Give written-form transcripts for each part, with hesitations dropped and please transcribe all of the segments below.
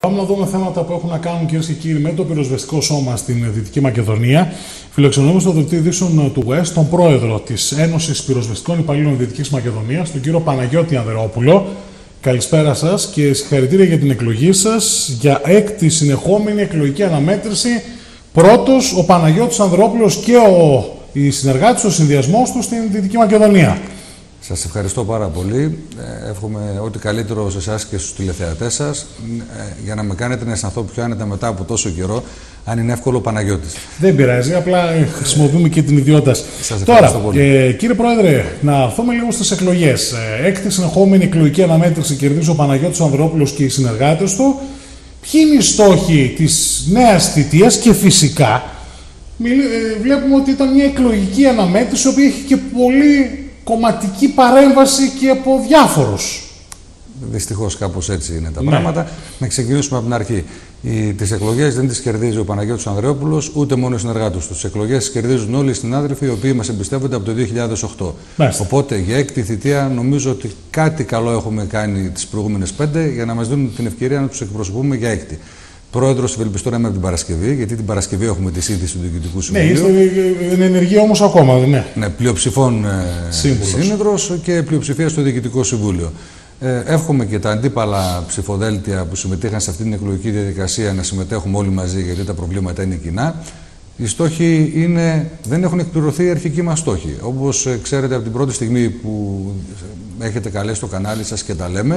Πάμε να δούμε θέματα που έχουν να κάνουν, κυρίες και κύριοι, με το πυροσβεστικό σώμα στην Δυτική Μακεδονία. Φιλοξενούμε στο δελτίο ειδήσεων του West τον πρόεδρο της Ένωσης Πυροσβεστικών Υπαλλήλων Δυτικής Μακεδονίας, τον κύριο Παναγιώτη Ανδρεόπουλο. Καλησπέρα σας και συγχαρητήρια για την εκλογή σας για 6η συνεχόμενη εκλογική αναμέτρηση. Πρώτος ο Παναγιώτης Ανδρεόπουλος και οι συνεργάτες, ο συνδυασμός του στην Δυτική Μακεδονία. Σας ευχαριστώ πάρα πολύ. Εύχομαι ό,τι καλύτερο σε εσάς και στους τηλεθεατές σας για να με κάνετε να αισθανθώ πιο άνετα μετά από τόσο καιρό, αν είναι εύκολο, Παναγιώτης. Δεν πειράζει, απλά χρησιμοποιούμε και την ιδιότητα. Σας ευχαριστώ πολύ. Κύριε Πρόεδρε, να έρθουμε λίγο στις εκλογές. 6η συνεχόμενη εκλογική αναμέτρηση κερδίζει ο Παναγιώτης Ανδρεόπουλος και οι συνεργάτες του. Ποιοι είναι οι στόχοι της νέας θητείας και φυσικά βλέπουμε ότι ήταν μια εκλογική αναμέτρηση, η οποία έχει και πολύ κομματική παρέμβαση και από διάφορους. Δυστυχώς κάπως έτσι είναι τα πράγματα. Να ξεκινήσουμε από την αρχή. Τις εκλογές δεν τις κερδίζει ο Παναγιώτης Ανδρεόπουλος, ούτε μόνο οι συνεργάτες του. Τις εκλογές τις κερδίζουν όλοι οι συνάδελφοι, οι οποίοι μας εμπιστεύονται από το 2008. Οπότε για 6η θητεία νομίζω ότι κάτι καλό έχουμε κάνει τις προηγούμενες 5 για να μας δίνουν την ευκαιρία να τους εκπροσωπούμε για 6η. Πρόεδρος ευελπιστώ να είμαι από την Παρασκευή, γιατί την Παρασκευή έχουμε τη σύντηση του Διοικητικού Συμβουλίου. Ναι, είναι ενεργή όμως ακόμα, δεν είναι. Ναι, πλειοψηφών σύνεδρος και πλειοψηφία στο Διοικητικό Συμβούλιο. Εύχομαι και τα αντίπαλα ψηφοδέλτια που συμμετείχαν σε αυτήν την εκλογική διαδικασία να συμμετέχουμε όλοι μαζί, γιατί τα προβλήματα είναι κοινά. Οι στόχοι δεν έχουν εκπληρωθεί οι αρχικοί μας στόχοι. Όπως ξέρετε από την πρώτη στιγμή που έχετε καλέσει το κανάλι σας και τα λέμε,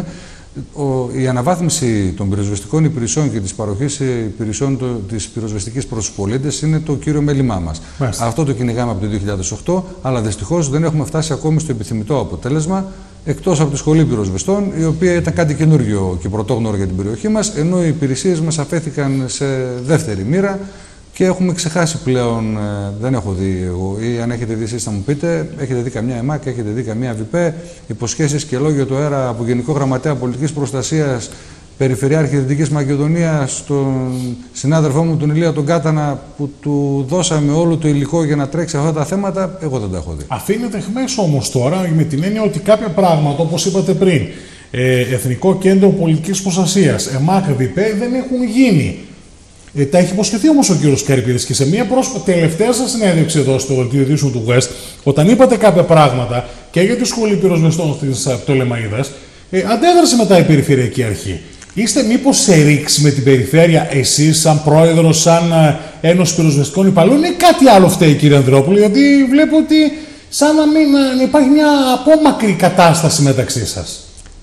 η αναβάθμιση των πυροσβεστικών υπηρεσιών και της παροχής υπηρεσιών της πυροσβεστικής προς τους πολίτες είναι το κύριο μέλημά μας. Αυτό το κυνηγάμε από το 2008, αλλά δυστυχώς δεν έχουμε φτάσει ακόμη στο επιθυμητό αποτέλεσμα, εκτός από τη Σχολή Πυροσβεστών, η οποία ήταν κάτι καινούργιο και πρωτόγνωρο για την περιοχή μας, ενώ οι υπηρεσίες μας αφέθηκαν σε δεύτερη μοίρα και έχουμε ξεχάσει πλέον, δεν έχω δει εγώ, ή αν έχετε δει εσείς θα μου πείτε, έχετε δει καμιά ΕΜΑΚ, έχετε δει καμιά ΒΙΠΕ, υποσχέσεις και λόγια του αέρα από Γενικό Γραμματέα Πολιτικής Προστασίας, Περιφερειάρχη Δυτικής Μακεδονίας, τον συνάδελφό μου τον Ηλία τον Κάτανα, που του δώσαμε όλο το υλικό για να τρέξει αυτά τα θέματα, εγώ δεν τα έχω δει. Αφήνεται εχμές όμως τώρα, με την έννοια ότι κάποια πράγματα, όπως είπατε πριν, Εθνικό Κέντρο Πολιτικής Προστασίας, ΕΜΑΚ, ΒΙΠΕ, δεν έχουν γίνει. Τα έχει υποσχεθεί όμως ο κύριος Καρυπίδης και σε μια τελευταία σας συνέντευξη εδώ στο δελτίο ειδήσεων του West, όταν είπατε κάποια πράγματα και για τη Σχολή Πυροσβεστών στις Πτολεμαΐδας, αντέδρασε μετά η Περιφερειακή Αρχή. Είστε μήπως σε ρήξη με την περιφέρεια, εσείς σαν πρόεδρος, σαν Ένωση Πυροσβεστικών Υπαλλήλων, ή κάτι άλλο φταίει, κύριε Ανδρεόπουλο, γιατί βλέπω ότι σαν να μην υπάρχει μια απόμακρη κατάσταση μεταξύ σας.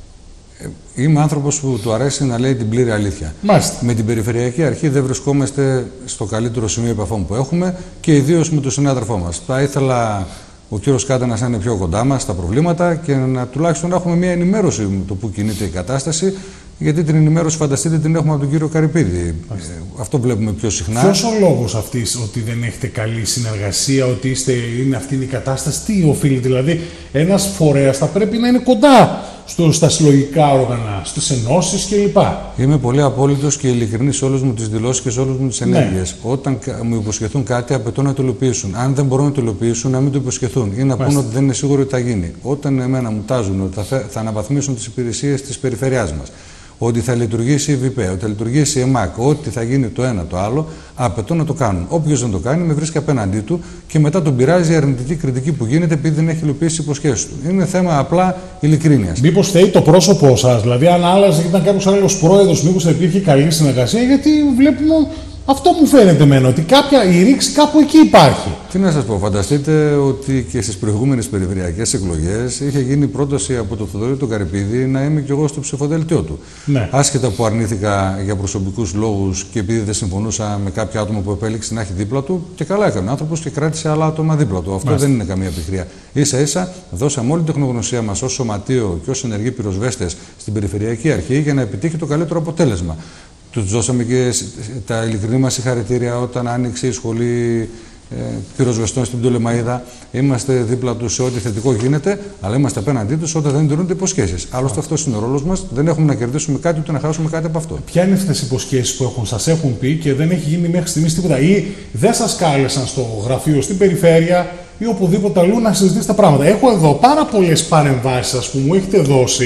Είμαι άνθρωπος που του αρέσει να λέει την πλήρη αλήθεια. Με την Περιφερειακή Αρχή δεν βρισκόμαστε στο καλύτερο σημείο επαφών που έχουμε και ιδίως με τον συνάδελφό μας. Θα ήθελα ο κύριος Κάτανας να είναι πιο κοντά μας στα προβλήματα και τουλάχιστον να έχουμε μια ενημέρωση με το που κινείται η κατάσταση. Γιατί την ενημέρωση, φανταστείτε, την έχουμε από τον κύριο Καρυπίδη. Αυτό βλέπουμε πιο συχνά. Ποιος ο λόγος αυτής, ότι δεν έχετε καλή συνεργασία, ότι είναι αυτή η κατάσταση, τι οφείλει? Δηλαδή, ένας φορέας θα πρέπει να είναι κοντά στα συλλογικά όργανα, στις ενώσεις κλπ. Είμαι πολύ απόλυτος και ειλικρινής σε όλες μου τις δηλώσεις και σε όλες μου τις ενέργειες. Όταν μου υποσχεθούν κάτι, απαιτώ να το υλοποιήσουν. Αν δεν μπορούν να το υλοποιήσουν, να μην το υποσχεθούν ή να πούνε ότι δεν είναι σίγουρο ότι θα γίνει. Όταν εμένα μου τάζουν ότι θα αναβαθμίσουν τις υπηρεσίες της περιφερειάς μας, ότι θα λειτουργήσει η ΒΙΠΕ, ότι θα λειτουργήσει η ΕΜΑΚ, ότι θα γίνει το ένα το άλλο, απαιτώ να το κάνουν. Όποιος δεν το κάνει, με βρίσκει απέναντί του και μετά τον πειράζει η αρνητική κριτική που γίνεται επειδή δεν έχει υλοποιήσει τις υποσχέσεις του. Είναι θέμα απλά ειλικρίνειας. Μήπως θέλει το πρόσωπό σας, δηλαδή αν άλλαζε και ήταν κάποιος άλλος πρόεδρος, μήπως θα υπήρχε καλή συνεργασία? Γιατί βλέπουμε. Αυτό μου φαίνεται εμένα, ότι η ρήξη κάπου εκεί υπάρχει. Τι να σας πω, φανταστείτε ότι και στις προηγούμενες περιφερειακές εκλογές είχε γίνει πρόταση από τον Θοδωρή τον Καρυπίδη να είμαι κι εγώ στο ψηφοδέλτιό του. Ναι. Άσχετα που αρνήθηκα για προσωπικούς λόγους και επειδή δεν συμφωνούσα με κάποιο άτομο που επέλεξε να έχει δίπλα του, και καλά έκανε ο άνθρωπος και κράτησε άλλα άτομα δίπλα του. Αυτό δεν είναι καμία πικρία. Ίσα-ίσα δώσαμε όλη την τεχνογνωσία μας ως σωματείο και ως ενεργοί πυροσβέστες στην Περιφερειακή Αρχή για να επιτύχει το καλύτερο αποτέλεσμα. Τους δώσαμε και τα ειλικρινή μας συγχαρητήρια όταν άνοιξε η Σχολή Πυροσβεστών στην Πτολεμαΐδα. Είμαστε δίπλα τους σε ό,τι θετικό γίνεται, αλλά είμαστε απέναντί τους όταν δεν τηρούνται υποσχέσεις. Άλλωστε, αυτός είναι ο ρόλος μας. Δεν έχουμε να κερδίσουμε κάτι ούτε να χάσουμε κάτι από αυτό. Ποια είναι αυτές οι υποσχέσεις που σας έχουν πει και δεν έχει γίνει μέχρι στιγμής τίποτα, ή δεν σας κάλεσαν στο γραφείο, στην περιφέρεια ή οπουδήποτε αλλού να συζητήσετε τα πράγματα? Έχω εδώ πάρα πολλές παρεμβάσεις που μου έχετε δώσει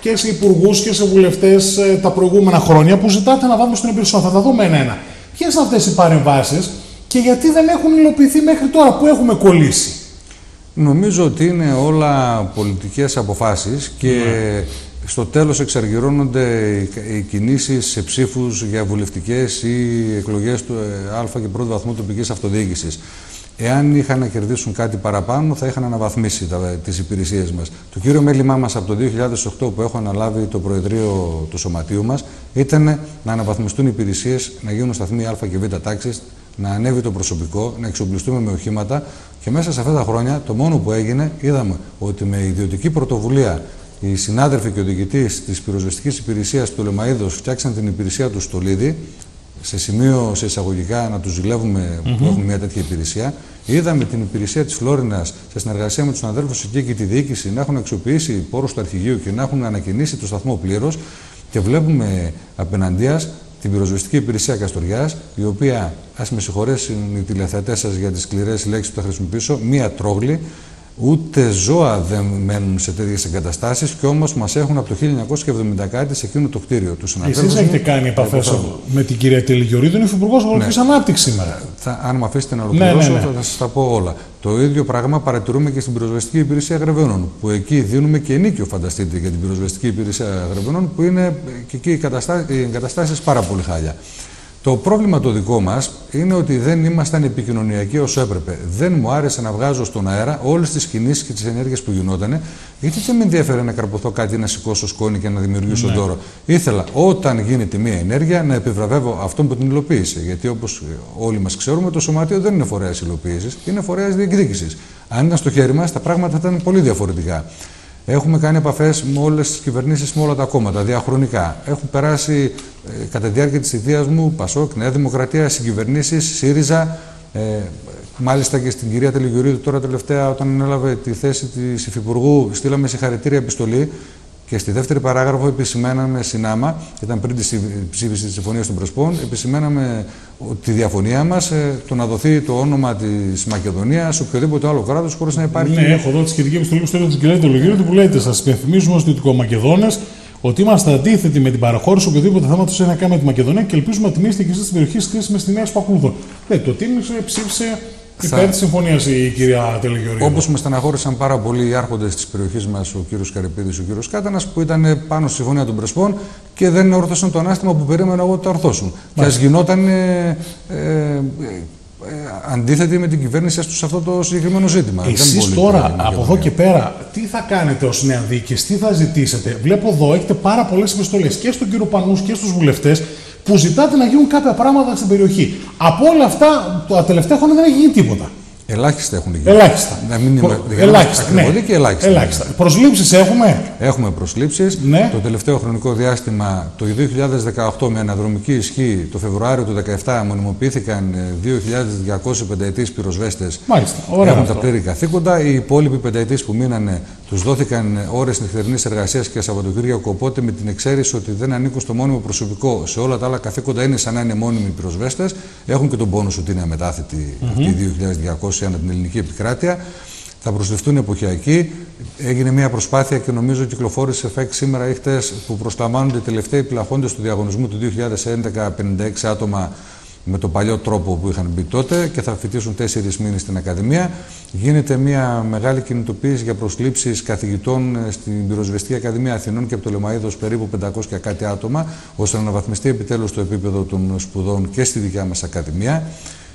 και σε υπουργούς και σε βουλευτές τα προηγούμενα χρόνια που ζητάτε αναβάθμιση των υπηρεσιών. Θα τα δούμε ένα-ένα. Ποιες είναι αυτές οι παρεμβάσεις και γιατί δεν έχουν υλοποιηθεί μέχρι τώρα, που έχουμε κολλήσει? Νομίζω ότι είναι όλα πολιτικές αποφάσεις και στο τέλος εξαργυρώνονται οι κινήσεις σε ψήφους για βουλευτικές ή εκλογές του α και πρώτου βαθμού τοπικής αυτοδιοίκησης. Εάν είχαν να κερδίσουν κάτι παραπάνω, θα είχαν αναβαθμίσει τις υπηρεσίες μας. Το κύριο μέλημά μας από το 2008 που έχω αναλάβει το Προεδρείο του Σωματείου μας ήταν να αναβαθμιστούν οι υπηρεσίες, να γίνουν σταθμοί α και β τάξης, να ανέβει το προσωπικό, να εξοπλιστούμε με οχήματα και μέσα σε αυτά τα χρόνια το μόνο που έγινε, είδαμε ότι με ιδιωτική πρωτοβουλία οι συνάδελφοι και ο διοικητής της πυροσβεστικής υπηρεσίας του Λεμαΐδος φτιάξαν την υπηρεσία του στο Λίδι, σε σημείο σε εισαγωγικά να τους ζηλεύουμε που έχουν μια τέτοια υπηρεσία. Είδαμε την υπηρεσία της Φλόρινας σε συνεργασία με τους συναδέλφους εκεί και τη διοίκηση να έχουν αξιοποιήσει πόρους του αρχηγείου και να έχουν ανακοινήσει το σταθμό πλήρως. Και βλέπουμε απέναντίας την πυροσβεστική υπηρεσία Καστοριάς, η οποία, ας με συγχωρέσουν οι τηλεθεατές σας για τις σκληρές λέξεις που θα χρησιμοποιήσω, μία τρόγλη. Ούτε ζώα δεν μένουν σε τέτοιες εγκαταστάσεις και όμως μας έχουν από το 1970 κάτι σε εκείνο το κτίριο του συναδέλφου. Εσείς έχετε κάνει επαφές με την κυρία Τελιγιορίδου, είναι υφυπουργός Αγροτικής Ανάπτυξης σήμερα. Αν με αφήσετε να ολοκληρώσω, θα σας τα πω όλα. Το ίδιο πράγμα παρατηρούμε και στην πυροσβεστική υπηρεσία Γρεβενών, που εκεί δίνουμε και ενίκιο, φανταστείτε, για την πυροσβεστική υπηρεσία Γρεβενών, που είναι και εκεί οι εγκαταστάσεις πάρα πολύ χάλια. Το πρόβλημα το δικό μας είναι ότι δεν ήμασταν επικοινωνιακοί όσο έπρεπε. Δεν μου άρεσε να βγάζω στον αέρα όλες τις κινήσεις και τις ενέργειες που γινότανε, γιατί δεν με ενδιαφέρε να καρποθώ κάτι, να σηκώσω σκόνη και να δημιουργήσω δώρο. Ήθελα όταν γίνεται μία ενέργεια να επιβραβεύω αυτόν που την υλοποίησε. Γιατί όπως όλοι μας ξέρουμε, το Σωματείο δεν είναι φορέας υλοποίησης, είναι φορέας διεκδίκησης. Αν ήταν στο χέρι μας, τα πράγματα θα ήταν πολύ διαφορετικά. Έχουμε κάνει επαφές με όλες τις κυβερνήσεις, με όλα τα κόμματα, διαχρονικά. Έχουν περάσει κατά τη διάρκεια της θητείας μου ΠΑΣΟΚ, Νέα Δημοκρατία, συγκυβερνήσεις, ΣΥΡΙΖΑ. Μάλιστα και στην κυρία Τελιγιορίδου, τώρα τελευταία, όταν έλαβε τη θέση της υφυπουργού, στείλαμε συγχαρητήρια επιστολή. Και στη δεύτερη παράγραφο επισημαίναμε συνάμα, ήταν πριν τη ψήφιση της Συμφωνίας των Πρεσπών, επισημαίναμε τη διαφωνία μας, το να δοθεί το όνομα της Μακεδονίας σε οποιοδήποτε άλλο κράτος χωρίς να υπάρχει. Ναι, έχω εδώ τη σχετική επιστολή που στέλνω την κυρία Τελιγιορίδου που λέτε: σας υπενθυμίζουμε ως Δυτικομακεδόνες ότι είμαστε αντίθετοι με την παραχώρηση οποιοδήποτε θέματος έχει να κάνει με τη Μακεδονία και ελπίζουμε να τιμήσετε και εσείς την περιοχή κρίσης με στη νέα Σπακούδων. Το τίμησε, ψήφισε. Υπέρ της συμφωνίας η κυρία Τελιγιορίδου. Όπως με στεναχώρησαν πάρα πολύ οι άρχοντες της περιοχής μας, ο κύριος Καρυπίδης και ο κύριος Κάτανας, που ήταν πάνω στη Συμφωνία των Πρεσπών και δεν ορθώσαν το ανάστημα που περίμενα εγώ ότι θα ορθώσουν. Και ας γινόταν αντίθετοι με την κυβέρνηση σε αυτό το συγκεκριμένο ζήτημα. Εσείς τώρα, από εδώ και πέρα, τι θα κάνετε ως νέα διοίκηση, τι θα ζητήσετε? Βλέπω εδώ έχετε πάρα πολλές επιστολές και στον κύριο Πανούς και στους βουλευτές που ζητάτε να γίνουν κάποια πράγματα στην περιοχή. Από όλα αυτά, τα τελευταία χρόνια δεν έχει γίνει τίποτα. Ελάχιστα έχουν γίνει. Ελάχιστα. Να μην είμαι ελάχιστα. και ελάχιστα. Ελάχιστα. Προσλήψεις έχουμε. Έχουμε προσλήψεις. Ναι. Το τελευταίο χρονικό διάστημα, το 2018, με αναδρομική ισχύ, το Φεβρουάριο του 2017, μονιμοποιήθηκαν 2.200 πενταετής πυροσβέστες. Μάλιστα. Ωραία. Έχουν τα πλήρη καθήκοντα. Οι υπόλοιποι πενταετής που μείνανε, τους δόθηκαν ώρες νυχτερινής εργασίας και Σαββατοκύριακο. Οπότε, με την εξαίρεση ότι δεν ανήκουν στο μόνιμο προσωπικό, σε όλα τα άλλα καθήκοντα είναι σαν να είναι μόνιμοι πυροσβέστες. Έχουν και τον πόνους ότι είναι αμετάθετοι αυτοί οι 2.200 ανά την ελληνική επικράτεια. Θα προσληφθούν εποχιακοί. Έγινε μια προσπάθεια και νομίζω κυκλοφόρησε ΦΕΚ σήμερα ή χτες που προσλαμβάνονται οι τελευταίοι πλαχόντες του διαγωνισμού του 2011, 56 άτομα με τον παλιό τρόπο που είχαν μπει τότε και θα φοιτήσουν 4 μήνες στην Ακαδημία. Γίνεται μια μεγάλη κινητοποίηση για προσλήψεις καθηγητών στην Πυροσβεστική Ακαδημία Αθηνών και από το Λεμαΐδος, περίπου 500 και κάτι άτομα, ώστε να αναβαθμιστεί επιτέλους το επίπεδο των σπουδών και στη δικιά μας Ακαδημία.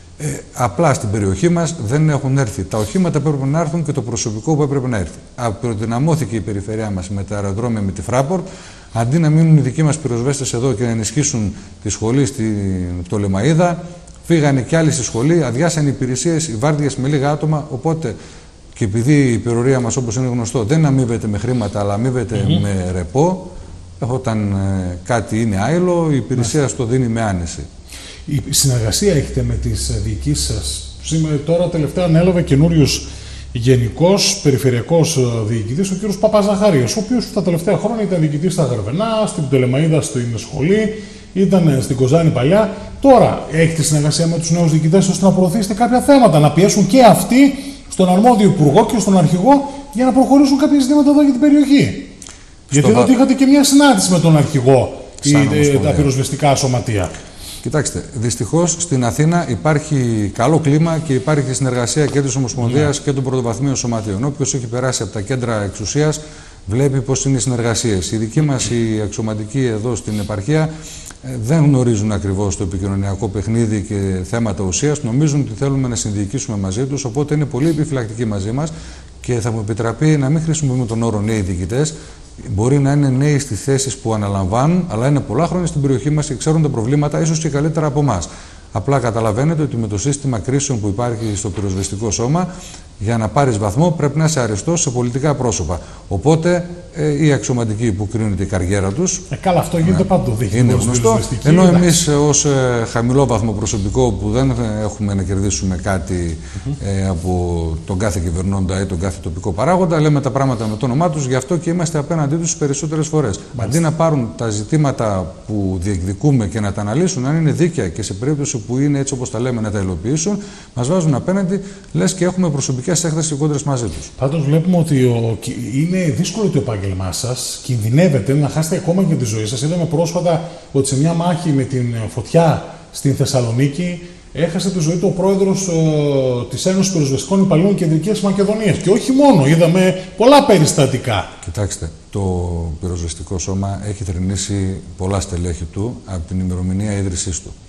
Απλά στην περιοχή μας δεν έχουν έρθει τα οχήματα που έπρεπε να έρθουν και το προσωπικό που έπρεπε να έρθει. Αποδυναμώθηκε η περιφερειά μας με τα αεροδρόμια, με τη Fraport. Αντί να μείνουν οι δικοί μας πυροσβέστες εδώ και να ενισχύσουν τη σχολή στο Λεμαΐδα, φύγανε κι άλλοι στη σχολή, αδειάσαν οι υπηρεσίες, οι βάρδιες με λίγα άτομα. Οπότε, και επειδή η υπερορία μας, όπως είναι γνωστό, δεν αμείβεται με χρήματα, αλλά αμείβεται με ρεπό, όταν κάτι είναι άειλο, η υπηρεσία στο δίνει με άνεση. Η συνεργασία έχετε με τις διοικήσεις σας? Σήμερα, τώρα τελευταία ανέλαβε καινούριος γενικός περιφερειακός διοικητής, ο κ. Παπαζαχαρίας, ο οποίος τα τελευταία χρόνια ήταν διοικητής στα Γαρβενά, στην Πτολεμαΐδα στην σχολή, ήταν στην Κοζάνη παλιά. Τώρα έχετε συνεργασία με τους νέους διοικητές ώστε να προωθήσετε κάποια θέματα, να πιέσουν και αυτοί στον αρμόδιο υπουργό και στον αρχηγό για να προχωρήσουν κάποια ζητήματα εδώ για την περιοχή? Γιατί εδώ είχατε και μια συνάντηση με τον αρχηγό τα πυροσβεστικά σωματεία. Κοιτάξτε, δυστυχώς στην Αθήνα υπάρχει καλό κλίμα και υπάρχει συνεργασία και της Ομοσπονδίας και των πρωτοβαθμίων σωματείων. Όποιος έχει περάσει από τα κέντρα εξουσίας βλέπει πώς είναι οι συνεργασίες. Οι δικοί μας οι αξιωματικοί εδώ στην επαρχία δεν γνωρίζουν ακριβώς το επικοινωνιακό παιχνίδι και θέματα ουσίας. Νομίζουν ότι θέλουμε να συνδιοικήσουμε μαζί τους, οπότε είναι πολύ επιφυλακτικοί μαζί μας και θα μου επιτραπεί να μην χρησιμοποιούμε τον όρο νέοι διοικητές. Μπορεί να είναι νέοι στις θέσεις που αναλαμβάνουν, αλλά είναι πολλά χρόνια στην περιοχή μας και ξέρουν τα προβλήματα, ίσως και καλύτερα από εμάς. Απλά καταλαβαίνετε ότι με το σύστημα κρίσεων που υπάρχει στο πυροσβεστικό σώμα, για να πάρεις βαθμό πρέπει να είσαι αριστός σε πολιτικά πρόσωπα. Οπότε οι αξιωματικοί που κρίνουν την καριέρα τους. Καλά, αυτό γίνεται παντού. Είναι γνωστό. Ενώ εμείς ως χαμηλό βαθμό προσωπικό που δεν έχουμε να κερδίσουμε κάτι από τον κάθε κυβερνώντα ή τον κάθε τοπικό παράγοντα, λέμε τα πράγματα με το όνομά τους, γι' αυτό και είμαστε απέναντί τους περισσότερες φορές. Αντί να πάρουν τα ζητήματα που διεκδικούμε και να τα αναλύσουν, αν είναι δίκαια και σε περίπτωση που είναι έτσι όπως τα λέμε να τα υλοποιήσουν, μας βάζουν απέναντι, λες και έχουμε προσωπικές έκθεσεις και κόντρες μαζί τους. Πάντως βλέπουμε ότι είναι δύσκολο το επάγγελμά σας, κινδυνεύετε να χάσετε ακόμα και τη ζωή σας. Είδαμε πρόσφατα ότι σε μια μάχη με την φωτιά στην Θεσσαλονίκη έχασε τη ζωή του ο πρόεδρος της Ένωσης Πυροσβεστικών Υπαλλήλων Κεντρικής Μακεδονίας. Και όχι μόνο, είδαμε πολλά περιστατικά. Κοιτάξτε, το πυροσβεστικό σώμα έχει θρηνήσει πολλά στελέχη του από την ημερομηνία ίδρυσής του.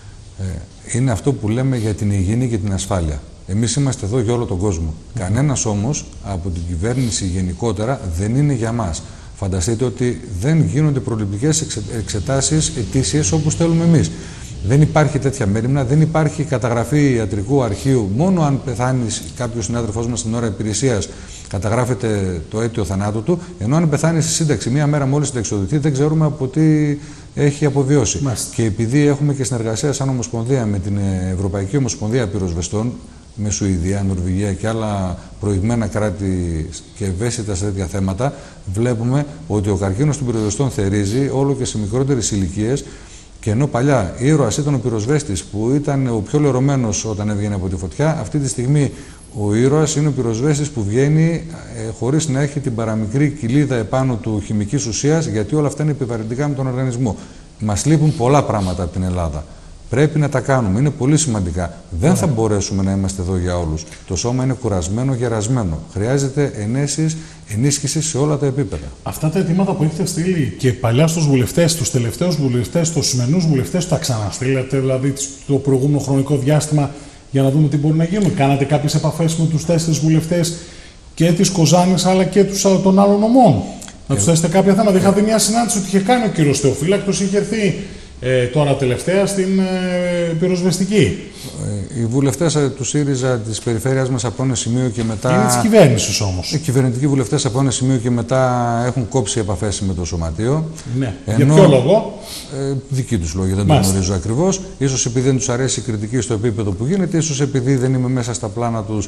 Είναι αυτό που λέμε για την υγιεινή και την ασφάλεια. Εμείς είμαστε εδώ για όλο τον κόσμο. Κανένας όμως από την κυβέρνηση γενικότερα δεν είναι για μας. Φανταστείτε ότι δεν γίνονται προληπτικές εξετάσεις ετήσιες όπως θέλουμε εμείς. Δεν υπάρχει τέτοια μέριμνα, δεν υπάρχει καταγραφή ιατρικού αρχείου. Μόνο αν πεθάνει κάποιος συνάδελφός μας στην ώρα υπηρεσίας, καταγράφεται το αίτιο θανάτου του. Ενώ αν πεθάνει στη σύνταξη, μία μέρα μόλις συνταξιοδοτηθεί, δεν ξέρουμε από τι έχει αποβιώσει. Μάλιστα. Και επειδή έχουμε και συνεργασία σαν Ομοσπονδία με την Ευρωπαϊκή Ομοσπονδία Πυροσβεστών, με Σουηδία, Νορβηγία και άλλα προηγμένα κράτη και ευαίσθητα σε τέτοια θέματα, βλέπουμε ότι ο καρκίνος των πυροσβεστών θερίζει όλο και σε μικρότερες ηλικίες. Και ενώ παλιά ήρωας ήταν ο πυροσβέστης που ήταν ο πιο λερωμένος όταν έβγαινε από τη φωτιά, αυτή τη στιγμή ο ήρωας είναι ο πυροσβέστης που βγαίνει χωρίς να έχει την παραμικρή κοιλίδα επάνω του χημικής ουσίας, γιατί όλα αυτά είναι επιβαρυντικά με τον οργανισμό. Μας λείπουν πολλά πράγματα από την Ελλάδα. Πρέπει να τα κάνουμε, είναι πολύ σημαντικά. Δεν θα μπορέσουμε να είμαστε εδώ για όλους. Το σώμα είναι κουρασμένο, γερασμένο. Χρειάζεται ενίσχυση σε όλα τα επίπεδα. Αυτά τα αιτήματα που έχετε στείλει και παλιά στους βουλευτές, τους τελευταίους βουλευτές, στους σημερινούς βουλευτές, τα ξαναστείλατε, δηλαδή το προηγούμενο χρονικό διάστημα, για να δούμε τι μπορεί να γίνει. Κάνατε κάποιες επαφές με τους 4 βουλευτές και της Κοζάνης αλλά και των άλλων νομών. Να τους θέσετε κάποια θέματα. Είχατε μια συνάντηση ότι είχε κάνει ο κύριος Θεοφύλακτος, είχε έρθει τώρα τελευταία στην πυροσβεστική. Οι βουλευτές του ΣΥΡΙΖΑ της περιφέρειας μας από ένα σημείο και μετά. Είναι της κυβέρνησης όμως. Οι κυβερνητικοί βουλευτές από ένα σημείο και μετά έχουν κόψει επαφές με το σωματείο. Ναι. Για ποιο λόγο? Δική τους λόγοι, δεν το γνωρίζω ακριβώς. Ίσως επειδή δεν τους αρέσει η κριτική στο επίπεδο που γίνεται, ίσως επειδή δεν είμαι μέσα στα πλάνα τους.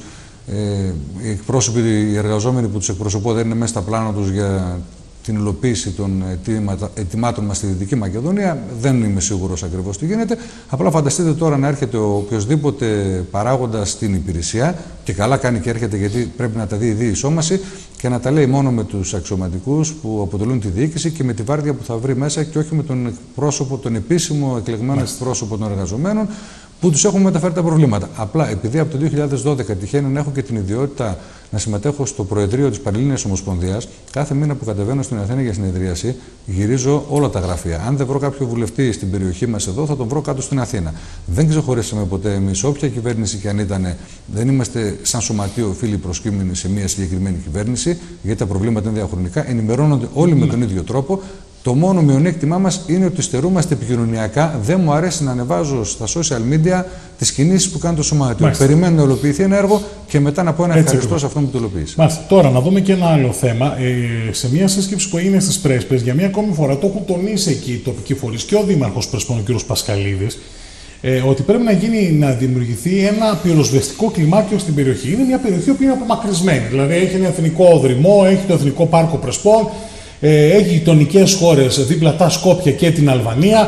Οι εκπρόσωποι, οι εργαζόμενοι που τους εκπροσωπώ δεν είναι μέσα στα πλάνα τους για την υλοποίηση των αιτημάτων μας στη Δυτική Μακεδονία. Δεν είμαι σίγουρος ακριβώς τι γίνεται. Απλά φανταστείτε τώρα να έρχεται ο οποιοσδήποτε παράγοντας στην υπηρεσία, και καλά κάνει και έρχεται γιατί πρέπει να τα δει η διεισόμαση, και να τα λέει μόνο με τους αξιωματικούς που αποτελούν τη διοίκηση και με τη βάρδια που θα βρει μέσα, και όχι με τον εκπρόσωπο, τον επίσημο εκλεγμένο εκπρόσωπο των εργαζομένων, που τους έχουμε μεταφέρει τα προβλήματα. Απλά επειδή από το 2012 τυχαίνει να έχω και την ιδιότητα να συμμετέχω στο Προεδρείο της Πανελλήνιας Ομοσπονδίας, κάθε μήνα που κατεβαίνω στην Αθήνα για συνεδρίαση, γυρίζω όλα τα γραφεία. Αν δεν βρω κάποιο βουλευτή στην περιοχή μας εδώ, θα τον βρω κάτω στην Αθήνα. Δεν ξεχωρίσαμε ποτέ εμείς, όποια κυβέρνηση και αν ήταν, δεν είμαστε σαν σωματείο φίλοι προσκύμενοι σε μια συγκεκριμένη κυβέρνηση, γιατί τα προβλήματα είναι διαχρονικά. Ενημερώνονται όλοι με τον ίδιο τρόπο. Το μόνο μειονέκτημά μας είναι ότι στερούμαστε επικοινωνιακά. Δεν μου αρέσει να ανεβάζω στα social media τις κινήσεις που κάνει το σωματείο. Περιμένω να υλοποιηθεί ένα έργο και μετά να πω ένα ευχαριστώ σε αυτό που το υλοποιήσει. Μάλιστα. Τώρα, να δούμε και ένα άλλο θέμα. Σε μια σύσκεψη που έγινε στις Πρέσπες, για μια ακόμη φορά το έχουν τονίσει εκεί οι τοπικοί φορείς και ο Δήμαρχος Πρεσπών, ο κ. Πασχαλίδης, ότι πρέπει να δημιουργηθεί ένα πυροσβεστικό κλιμάκιο στην περιοχή. Είναι μια περιοχή που είναι απομακρυσμένη. Δηλαδή, έχει ένα εθνικό οδρυμό, έχει το Εθνικό Πάρκο Πρεσπών. Έχει γειτονικές χώρες δίπλα τα Σκόπια και την Αλβανία.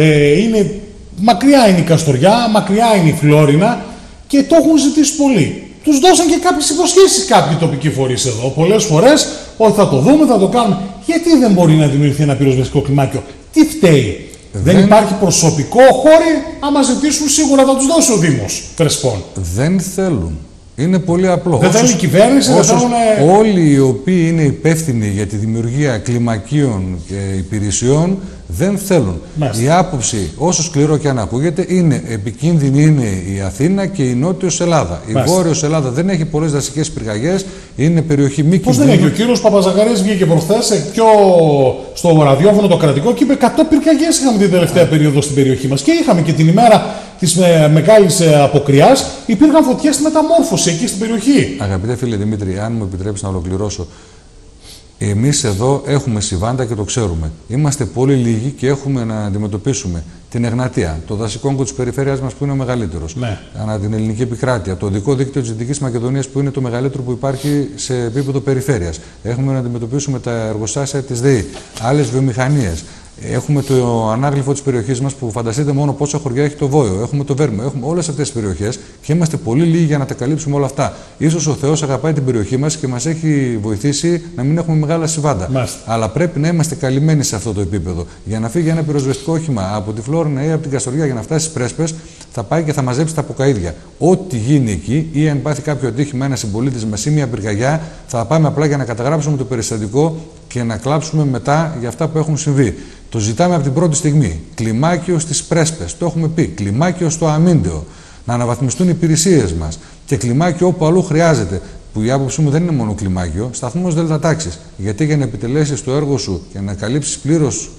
Μακριά είναι η Καστοριά, μακριά είναι η Φλόρινα και το έχουν ζητήσει πολύ. Τους δώσαν και κάποιες υποσχέσεις κάποιοι τοπικοί φορείς εδώ. Πολλές φορές ότι θα το δούμε, θα το κάνουμε. Γιατί δεν μπορεί να δημιουργηθεί ένα πυροσβεστικό κλιμάκιο? Τι φταίει? Δεν υπάρχει προσωπικό χώρι? Άμα ζητήσουν, σίγουρα θα τους δώσει ο Δήμος Πρεσπών. Δεν θέλουν. Είναι πολύ απλό. Δεν θέλει η κυβέρνηση, δεν θέλουν... Όλοι οι οποίοι είναι υπεύθυνοι για τη δημιουργία κλιμακίων και υπηρεσιών δεν θέλουν. Μάλιστα. Η άποψη, όσο σκληρό και αν ακούγεται, είναι επικίνδυνη είναι η Αθήνα και η Νότιος Ελλάδα. Μάλιστα. Η Βόρειος Ελλάδα δεν έχει πολλές δασικές πυρκαγιές, είναι περιοχή μη κινδύνου. Πώς δεν έχει? Ο κύριος Παπαζαχαρίας βγήκε προχθές στο ραδιόφωνο το κρατικό και είπε 100 πυρκαγιές είχαμε την τελευταία περίοδο στην περιοχή μας. Και είχαμε και την ημέρα της μεγάλης αποκριάς, υπήρχαν φωτιές στη μεταμόρφωση εκεί στην περιοχή. Αγαπητέ φίλε Δημήτρη, αν μου επιτρέψεις να ολοκληρώσω. Εμείς εδώ έχουμε συμβάντα και το ξέρουμε. Είμαστε πολύ λίγοι και έχουμε να αντιμετωπίσουμε την Εγνατία, το δασικό όγκο της περιφέρειας μας που είναι ο μεγαλύτερος. Ναι. Ανά την ελληνική επικράτεια, το οδικό δίκτυο της Δυτικής Μακεδονίας που είναι το μεγαλύτερο που υπάρχει σε επίπεδο περιφέρειας. Έχουμε να αντιμετωπίσουμε τα εργοστάσια της ΔΕΗ, άλλες βιομηχανίες. Έχουμε το ανάγλυφο της περιοχής μας που φανταστείτε μόνο πόσα χωριά έχει το Βόιο. Έχουμε το Βέρμο. Έχουμε όλες αυτές τις περιοχές και είμαστε πολύ λίγοι για να τα καλύψουμε όλα αυτά. Ίσως ο Θεός αγαπάει την περιοχή μας και μας έχει βοηθήσει να μην έχουμε μεγάλα συμβάντα. Μάλιστα. Αλλά πρέπει να είμαστε καλυμμένοι σε αυτό το επίπεδο. Για να φύγει ένα πυροσβεστικό όχημα από τη Φλόρινα ή από την Καστοριά για να φτάσει στις Πρέσπες, θα πάει και θα μαζέψει τα αποκαΐδια. Ό,τι γίνει εκεί ή αν πάθει κάποιο ατύχημα ένα συμπολίτης μας ή μια πυρκαγιά, θα πάμε απλά για να καταγράψουμε το περιστατικό και να κλάψουμε μετά για αυτά που έχουν συμβεί. Το ζητάμε από την πρώτη στιγμή. Κλιμάκιο στις Πρέσπες, το έχουμε πει. Κλιμάκιο στο Αμίντεο. Να αναβαθμιστούν οι υπηρεσίες μας. Και κλιμάκιο όπου αλλού χρειάζεται. Που η άποψή μου δεν είναι μόνο κλιμάκιο, σταθμός ΔΕΛΤΑ τάξης. Γιατί για να επιτελέσεις το έργο σου και να καλύψεις πλήρως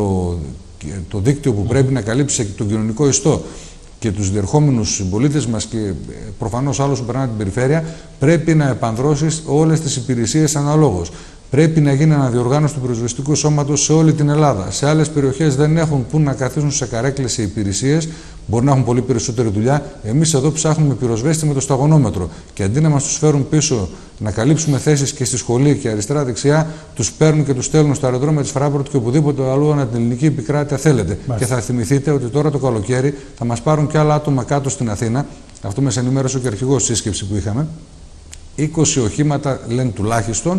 το δίκτυο που πρέπει να καλύψεις τον κοινωνικό ιστό και τους διερχόμενους συμπολίτες μας και προφανώς άλλους που περνάνε την περιφέρεια, πρέπει να επανδρώσεις όλες τις υπηρεσίες αναλόγως. Πρέπει να γίνει αναδιοργάνωση του πυροσβεστικού σώματος σε όλη την Ελλάδα. Σε άλλες περιοχές δεν έχουν που να καθίσουν σε καρέκλες οι υπηρεσίες, μπορεί να έχουν πολύ περισσότερη δουλειά. Εμείς εδώ ψάχνουμε πυροσβέστη με το σταγονόμετρο. Και αντί να μας τους φέρουν πίσω να καλύψουμε θέσεις και στη σχολή και αριστερά-δεξιά, τους παίρνουν και τους στέλνουν στο αεροδρόμιο της Φράμπορτ και οπουδήποτε αλλού ανά την ελληνική επικράτεια θέλετε. Μάλιστα. Και θα θυμηθείτε ότι τώρα το καλοκαίρι θα μας πάρουν και άλλα άτομα κάτω στην Αθήνα. Αυτό μας ενημέρωσε και ο αρχηγός σύσκεψη που είχαμε. 20 οχήματα λένε τουλάχιστον.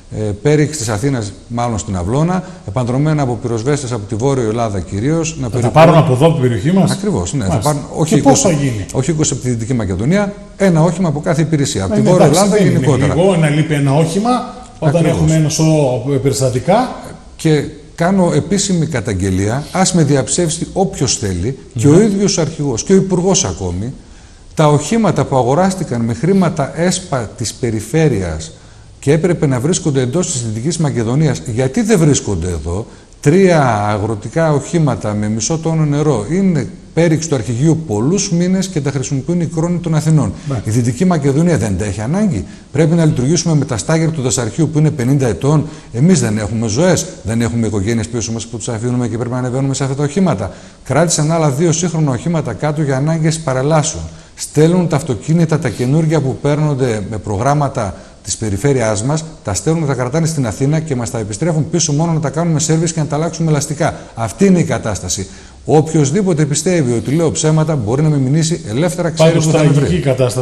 Πέριξ της Αθήνας, μάλλον στην Αυλώνα, επανδρομένα από πυροσβέστες από τη Βόρεια Ελλάδα κυρίως. Θα πάρουν από εδώ από την περιοχή μας. Ακριβώς, ναι. Θα πάρουν, όχι 20, πώς θα γίνει? Όχι 20 από τη Δυτική Μακεδονία, ένα όχημα από κάθε υπηρεσία. Από τη Βόρεια Ελλάδα γενικότερα. Εγώ να λείπει ένα όχημα όταν ακριβώς έχουμε ένα σώο περιστατικά. Και κάνω επίσημη καταγγελία, ας με διαψεύσει όποιος θέλει, και ο ίδιος ο αρχηγός και ο υπουργός ακόμη, τα οχήματα που αγοράστηκαν με χρήματα ΕΣΠΑ της περιφέρειας και έπρεπε να βρίσκονται εντός της Δυτικής Μακεδονίας. Γιατί δεν βρίσκονται εδώ? 3 αγροτικά οχήματα με μισό τόνο νερό είναι πέριξ του αρχηγείου πολλούς μήνες και τα χρησιμοποιούν οι κρόνοι των Αθηνών. Η Δυτική Μακεδονία δεν τα έχει ανάγκη. Πρέπει να λειτουργήσουμε με τα στάγερ του δασαρχείου που είναι 50 ετών. Εμείς δεν έχουμε ζωές, δεν έχουμε οικογένειες πίσω μας που τους αφήνουμε και πρέπει να ανεβαίνουμε σε αυτά τα οχήματα. Κράτησαν άλλα 2 σύγχρονα οχήματα κάτω για ανάγκες παρελάσεων. Στέλνουν τα αυτοκίνητα τα καινούργια που παίρνονται με προγράμματα της περιφέρειάς μας, τα στέλνουν, τα κρατάνε στην Αθήνα και μας τα επιστρέφουν πίσω μόνο να τα κάνουμε σέρβις και να τα αλλάξουμε ελαστικά. Αυτή είναι η κατάσταση. Οποιοςδήποτε πιστεύει ότι λέω ψέματα μπορεί να με μηνύσει ελεύθερα, ξέρει που θα με βρει.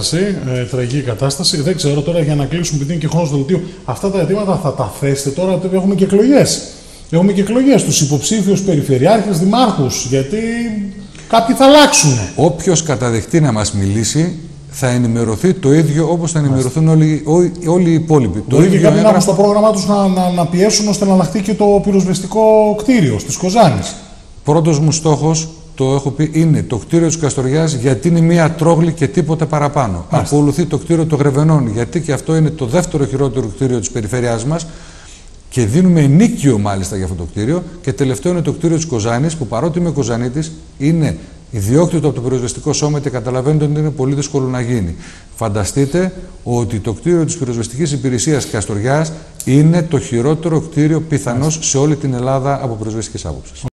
Τραγική κατάσταση. Δεν ξέρω τώρα, για να κλείσουμε, επειδή είναι και χρόνος δελτίου, αυτά τα αιτήματα θα τα θέσετε τώρα ότι έχουμε και εκλογές. Έχουμε και εκλογές στους υποψήφιους περιφερειάρχες, δημάρχους, γιατί κάποιοι θα αλλάξουν. Όποιος καταδεχτεί να μας μιλήσει, θα ενημερωθεί το ίδιο όπως θα ενημερωθούν όλοι οι υπόλοιποι. Μπορεί και κάποιοι να έχουν στο πρόγραμμά τους να πιέσουν ώστε να αλλάχτεί και το πυροσβεστικό κτίριο της Κοζάνης. Πρώτος μου στόχος, το έχω πει, είναι το κτίριο της Καστοριάς, γιατί είναι μία τρόγλη και τίποτε παραπάνω. Μάλιστα. Ακολουθεί το κτίριο των Γρεβενών, γιατί και αυτό είναι το δεύτερο χειρότερο κτίριο της περιφέρειάς μας. Και δίνουμε ενίκιο μάλιστα για αυτό το κτίριο. Και τελευταίο είναι το κτίριο της Κοζάνης, που παρότι είμαι Κοζανίτης, είναι ιδιόκτητο από το πυροσβεστικό σώμα και καταλαβαίνετε ότι είναι πολύ δύσκολο να γίνει. Φανταστείτε ότι το κτίριο της πυροσβεστικής υπηρεσίας Καστοριάς είναι το χειρότερο κτίριο πιθανώς σε όλη την Ελλάδα από πυροσβεστικής άποψης.